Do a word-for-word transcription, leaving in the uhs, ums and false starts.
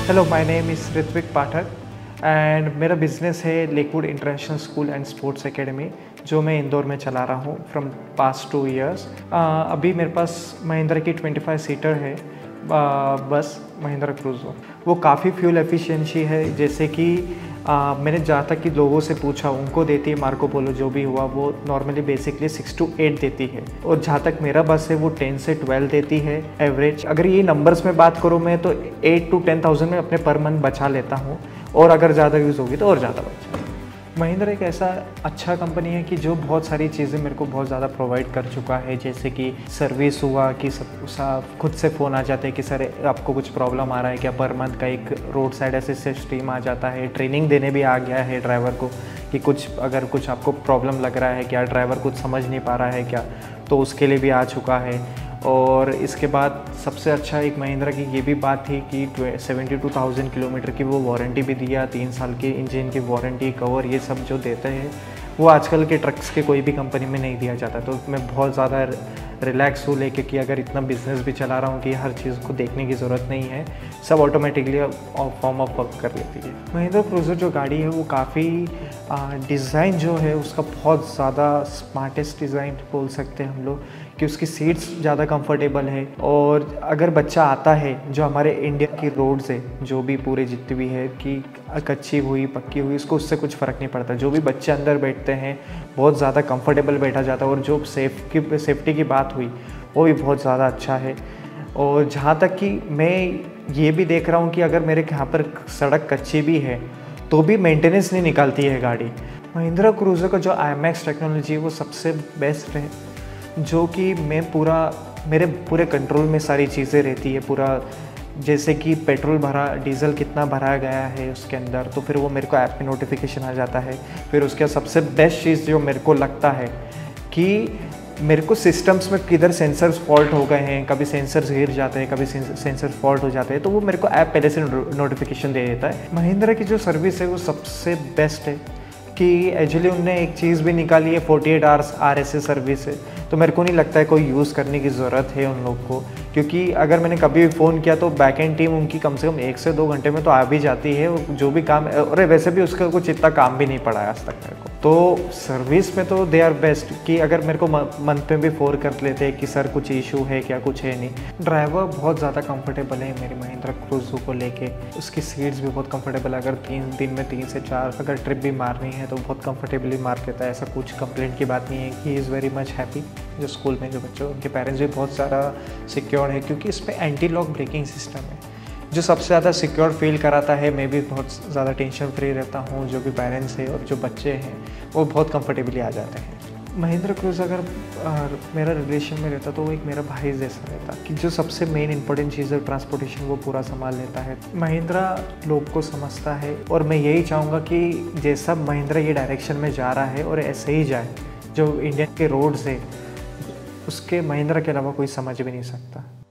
Hello, my name is Ritvik Pathak and मेरा business है Lakewood international school and sports academy, जो मैं इंदौर में चला रहा हूँ फ्रॉम पास्ट टू इयर्स। अभी मेरे पास महिंद्रा की पच्चीस सीटर है आ, बस महिंद्रा क्रूज़ो। वो काफ़ी फ्यूल एफिशिएंसी है, जैसे कि आ, मैंने जहाँ तक कि लोगों से पूछा, उनको देती है मार्को पोलो जो भी हुआ, वो normally basically six two eight देती है, और जहाँ तक मेरा बस है वो टेन से ट्वेल्व देती है एवरेज। अगर ये नंबर्स में बात करूँ मैं, तो एट टू टेन थाउजेंड में अपने पर मंथ बचा लेता हूँ, और अगर ज़्यादा यूज़ होगी तो और ज़्यादा बचा। महिंद्रा एक ऐसा अच्छा कंपनी है कि जो बहुत सारी चीज़ें मेरे को बहुत ज़्यादा प्रोवाइड कर चुका है, जैसे कि सर्विस हुआ कि सब सब खुद से फ़ोन आ जाते हैं कि सर आपको कुछ प्रॉब्लम आ रहा है क्या, पर मंथ का एक रोड साइड असिस्टेंस टीम आ जाता है। ट्रेनिंग देने भी आ गया है ड्राइवर को कि कुछ अगर कुछ आपको प्रॉब्लम लग रहा है क्या, ड्राइवर कुछ समझ नहीं पा रहा है क्या, तो उसके लिए भी आ चुका है। और इसके बाद सबसे अच्छा एक महिंद्रा की ये भी बात थी कि सेवेंटी टू थाउजेंड किलोमीटर की वो वारंटी भी दिया, तीन साल की इंजन की वारंटी कवर, ये सब जो देते हैं वो आजकल के ट्रक्स के कोई भी कंपनी में नहीं दिया जाता। तो मैं बहुत ज़्यादा रिलैक्स हूँ लेके कि अगर इतना बिजनेस भी चला रहा हूँ कि हर चीज़ को देखने की ज़रूरत नहीं है, सब ऑटोमेटिकली फॉर्म ऑफ वर्क कर लेती है। महिंद्रा क्रूज़र जो गाड़ी है वो काफ़ी डिज़ाइन जो है उसका बहुत ज़्यादा स्मार्टेस्ट डिज़ाइन बोल सकते हैं हम लोग, कि उसकी सीट्स ज़्यादा कंफर्टेबल है। और अगर बच्चा आता है, जो हमारे इंडिया की रोड्स है जो भी पूरे जितनी भी है कि कच्ची हुई पक्की हुई, उसको उससे कुछ फ़र्क नहीं पड़ता। जो भी बच्चे अंदर बैठते हैं बहुत ज़्यादा कंफर्टेबल बैठा जाता है, और जो सेफ की सेफ्टी की बात हुई वो भी बहुत ज़्यादा अच्छा है। और जहाँ तक कि मैं ये भी देख रहा हूँ कि अगर मेरे यहाँ पर सड़क कच्ची भी है तो भी मेंटेनेंस नहीं निकालती है गाड़ी। महिंद्रा क्रूज़र का जो आई एम एक्स टेक्नोलॉजी है वो सबसे बेस्ट है, जो कि मैं पूरा मेरे पूरे कंट्रोल में सारी चीज़ें रहती है। पूरा जैसे कि पेट्रोल भरा, डीजल कितना भरा गया है उसके अंदर, तो फिर वो मेरे को ऐप में नोटिफिकेशन आ जाता है। फिर उसके सबसे बेस्ट चीज़ जो मेरे को लगता है कि मेरे को सिस्टम्स में किधर सेंसर्स फॉल्ट हो गए हैं, कभी सेंसर्स गिर जाते हैं, कभी सेंसर फॉल्ट हो जाते हैं, तो वो मेरे को ऐप पहले से नोटिफिकेशन दे देता है। महिंद्रा की जो सर्विस है वो सबसे बेस्ट है, कि एक्चुअली उनने एक चीज़ भी निकाली है, forty eight hours R S A service है। तो मेरे को नहीं लगता है कोई यूज़ करने की ज़रूरत है उन लोग को, क्योंकि अगर मैंने कभी भी फ़ोन किया तो बैक एंड टीम उनकी कम से कम एक से दो घंटे में तो आ भी जाती है जो भी काम। और वैसे भी उसका कुछ इतना काम भी नहीं पड़ा है आज तक मेरे को। तो सर्विस में तो दे आर बेस्ट, कि अगर मेरे को मंथ में भी फ़ोन कर लेते हैं कि सर कुछ इशू है क्या, कुछ है नहीं। ड्राइवर बहुत ज़्यादा कंफर्टेबल है मेरी महिंद्रा क्रूज़ो को लेके, उसकी सीट्स भी बहुत कंफर्टेबल है। अगर तीन दिन में तीन से चार अगर ट्रिप भी मारनी है तो बहुत कंफर्टेबली मार देता है, ऐसा कुछ कंप्लेंट की बात नहीं है। He is very much happy. जो स्कूल में जो बच्चे उनके पेरेंट्स भी बहुत सारा सिक्योर है, क्योंकि इस पर एंटी लॉक ब्रेकिंग सिस्टम है जो सबसे ज़्यादा सिक्योर फील कराता है। मैं भी बहुत ज़्यादा टेंशन फ्री रहता हूँ, जो भी पेरेंट्स हैं और जो बच्चे हैं वो बहुत कंफर्टेबली आ जाते हैं। महिंद्रा क्रूज़ अगर आ, मेरा रिलेशन में रहता तो वो एक मेरा भाई जैसा रहता, कि जो सबसे मेन इंपॉर्टेंट चीज़ है ट्रांसपोर्टेशन वो पूरा संभाल लेता है। महिंद्रा लोग को समझता है, और मैं यही चाहूँगा कि जैसा महिंद्रा ये डायरेक्शन में जा रहा है और ऐसे ही जाए। जो इंडिया के रोड्स है उसके महिंद्रा के अलावा कोई समझ भी नहीं सकता।